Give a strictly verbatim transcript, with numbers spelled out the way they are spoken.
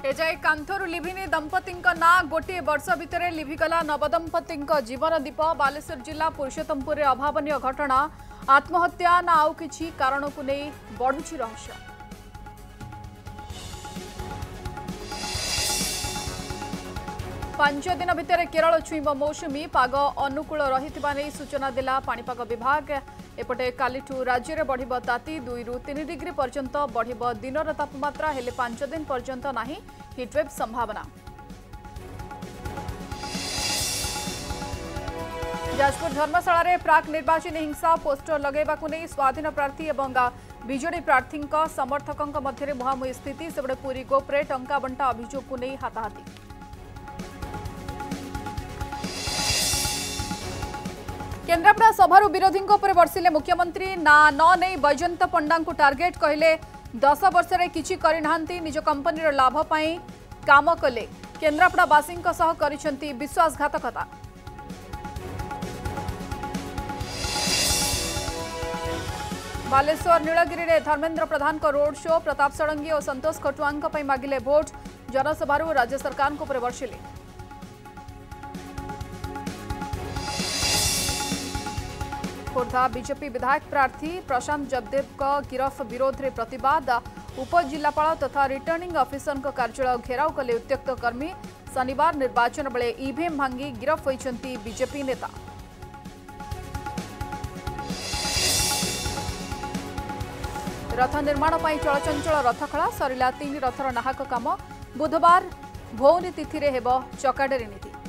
एजाए कांथरू लिभिनी दंपति ना गोटे वर्ष भितर लिभिगला नवदंपति जीवन दीप। बालेश्वर जिला पुरुषोत्तमपुर अभावन घटना आत्महत्या ना आउ किछि कारण को नहीं बढ़ुछि रहस्य। पांच दिन भितर केरल छुईब मौसुमी पाग अनुकूल रहिथिबा नै सूचना देला पाणीपाग विभाग। एपटे कालीठू राज्य में बढ़िब ताती दुई रु तीन डिग्री पर्यंत बढ़िब दिनर तापमात्रा हेले पांच दिन पर्यंत नाही हिटवेव संभावना। जाजपुर धर्मशाला रे प्राक निर्वाचन हिंसा पोस्टर लगेबा को नहीं स्वाधीन प्रार्थी एवं बीजेडी प्रार्थी समर्थकों मध्य मुहांमुही स्थिति। सेबड़े पुरी गोप्रे टंका बंटा अभियोग को नहीं हाथाहाथी। केन्द्रापड़ा सभारू विरोधी बर्षिले मुख्यमंत्री ना न नहीं बैजयंत पंडा को टार्गेट कहले दस वर्ष रे किछि करिनाहांती निज कंपनी लाभ पाई काम कले केन्द्रापड़ावासी करिसेंती विश्वासघातकता। बालेश्वर नीलगिरी रे धर्मेंद्र प्रधान को रोड शो। प्रताप षडंगी और संतोष खटुआ मागिले भोट। जनसभारू राज्य सरकार को बर्षिले। खोर्धा बीजेपी विधायक प्रार्थी प्रशांत जगदेव का गिरफ विरोध में प्रतिवाद। उपजिलापाल तथा रिटर्निंग ऑफिसर कार्यालय घेराव कले उत्त्यक्त कर्मी। शनिवार निर्वाचन बेले ईवीएम भांगी गिरफ होइछंती बीजेपी नेता। रथ निर्माण पर चलचंचल रथखला सरिला तीन रथर नाहक काम। बुधवार भौनी तिथि हेब चकाडेरी नीति।